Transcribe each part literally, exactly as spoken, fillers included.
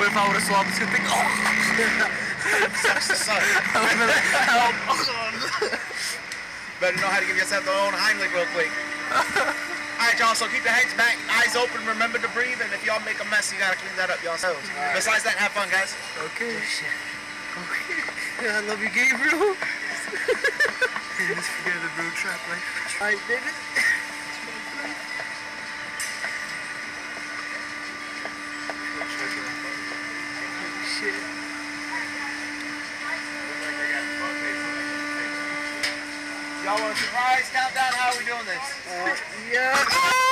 What if I would have swapped this thing? Oh! Sucks to suck. Help! Better know how to give yourself the own Heimlich real quick. Alright, y'all, so keep your heads back, eyes open, remember to breathe, and if y'all make a mess, you gotta clean that up yourselves. Right. Besides that, have fun, guys. Okay. Okay. I love you, Gabriel. Let's forget the road trap life. I did it. Shit. Y'all want a surprise countdown? How are we doing this? Uh, yeah.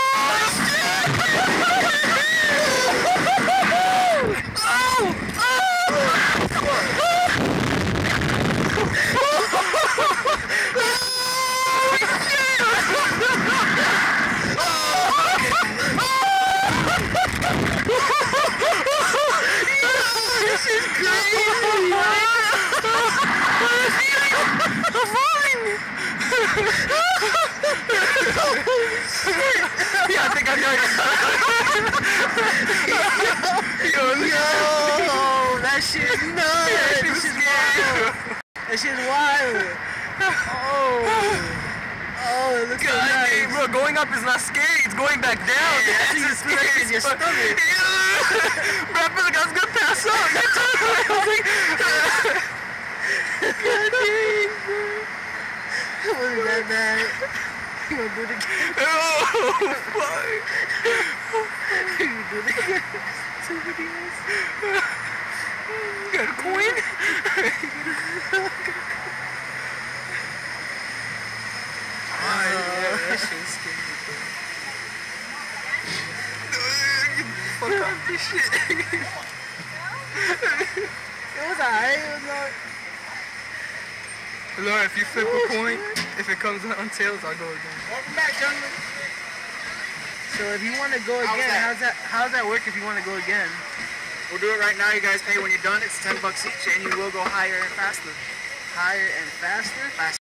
Oh! This is crazy! Yeah, I think I know it. Yo, yo, that shit's nuts. Yeah, that shit's wild. That shit's wild. Oh. Oh, it looks so nice. Hey, bro, going up is not scary. It's going back down. Yeah, that's even scary in your stomach. Bro, I feel like I was gonna pass out. I was like, God dang, bro. It wasn't that bad. You wanna do it again? Oh, fuck. You do it again? Somebody else. You got a coin? Oh, yeah, that shit's scary, bro. Fuck off this shit. It was alright, it was alright. Laura, if you flip a coin, if it comes out on tails, I'll go again. Welcome back, gentlemen. So if you want to go again, how's that? How's that work if you want to go again? We'll do it right now. You guys pay when you're done. It's ten bucks each, and you will go higher and faster. Higher and faster? Faster.